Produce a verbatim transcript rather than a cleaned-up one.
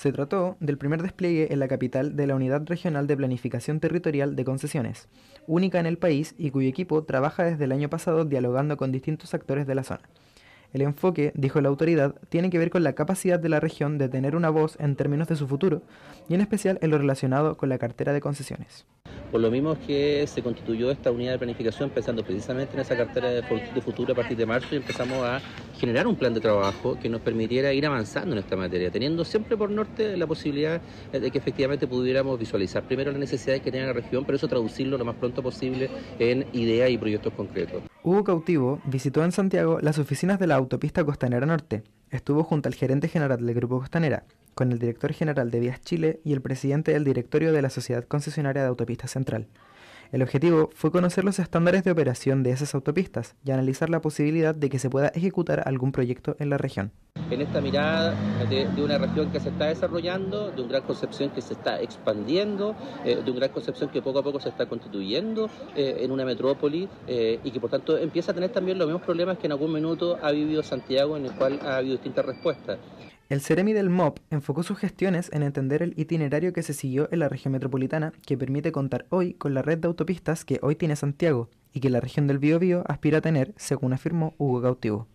Se trató del primer despliegue en la capital de la Unidad Regional de Planificación Territorial de Concesiones, única en el país y cuyo equipo trabaja desde el año pasado dialogando con distintos actores de la zona. El enfoque, dijo la autoridad, tiene que ver con la capacidad de la región de tener una voz en términos de su futuro, y en especial en lo relacionado con la cartera de concesiones. Por lo mismo es que se constituyó esta unidad de planificación pensando precisamente en esa cartera de futuro a partir de marzo y empezamos a generar un plan de trabajo que nos permitiera ir avanzando en esta materia, teniendo siempre por norte la posibilidad de que efectivamente pudiéramos visualizar primero las necesidades que tiene la región, pero eso traducirlo lo más pronto posible en ideas y proyectos concretos. Hugo Cautivo visitó en Santiago las oficinas de la Autopista Costanera Norte. Estuvo junto al gerente general del Grupo Costanera, con el director general de Vías Chile y el presidente del directorio de la Sociedad Concesionaria de Autopistas Central. El objetivo fue conocer los estándares de operación de esas autopistas y analizar la posibilidad de que se pueda ejecutar algún proyecto en la región. En esta mirada de, de una región que se está desarrollando, de un Gran Concepción que se está expandiendo, eh, de un Gran Concepción que poco a poco se está constituyendo eh, en una metrópoli eh, y que por tanto empieza a tener también los mismos problemas que en algún minuto ha vivido Santiago, en el cual ha habido distintas respuestas. El Ceremi del M O P enfocó sus gestiones en entender el itinerario que se siguió en la región metropolitana que permite contar hoy con la red de autopistas que hoy tiene Santiago y que la región del Biobío aspira a tener, según afirmó Hugo Cautivo.